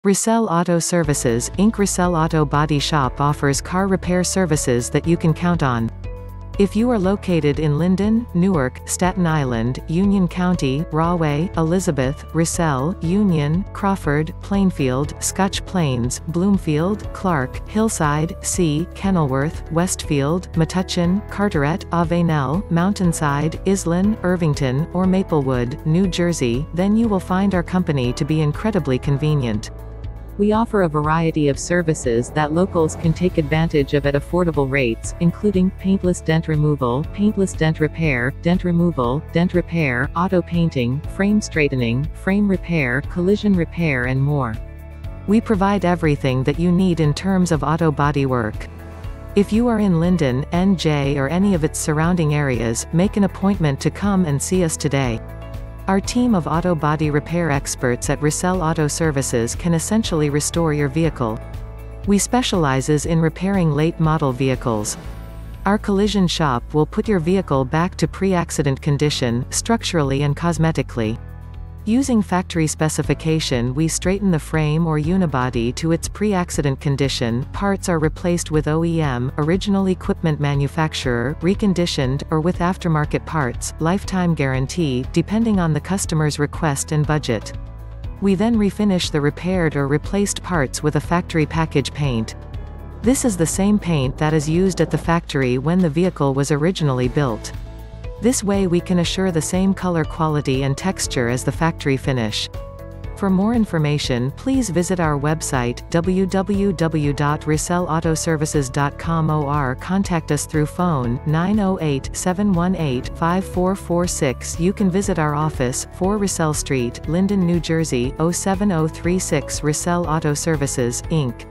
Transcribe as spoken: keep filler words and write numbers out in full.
Rissell Auto Services, Incorporated. Rissell Auto Body Shop offers car repair services that you can count on. If you are located in Linden, Newark, Staten Island, Union County, Rahway, Elizabeth, Rissell, Union, Crawford, Plainfield, Scotch Plains, Bloomfield, Clark, Hillside, C, Kenilworth, Westfield, Metuchen, Carteret, Avenel, Mountainside, Island, Irvington, or Maplewood, New Jersey, then you will find our company to be incredibly convenient. We offer a variety of services that locals can take advantage of at affordable rates, including paintless dent removal, paintless dent repair, dent removal, dent repair, auto painting, frame straightening, frame repair, collision repair and more. We provide everything that you need in terms of auto body work. If you are in Linden, N J or any of its surrounding areas, make an appointment to come and see us today. Our team of auto body repair experts at Rissell Auto Services can essentially restore your vehicle. We specializes in repairing late model vehicles. Our collision shop will put your vehicle back to pre-accident condition, structurally and cosmetically. Using factory specification, we straighten the frame or unibody to its pre-accident condition. Parts are replaced with O E M, original equipment manufacturer, reconditioned, or with aftermarket parts, lifetime guarantee, depending on the customer's request and budget. We then refinish the repaired or replaced parts with a factory package paint. This is the same paint that is used at the factory when the vehicle was originally built. This way we can assure the same color quality and texture as the factory finish. For more information, please visit our website, w w w dot rissell auto services dot com, or contact us through phone, nine oh eight, seven one eight, five four four six. You can visit our office, four Rissell Street, Linden, New Jersey, oh seven oh three six. Rissell Auto Services, Incorporated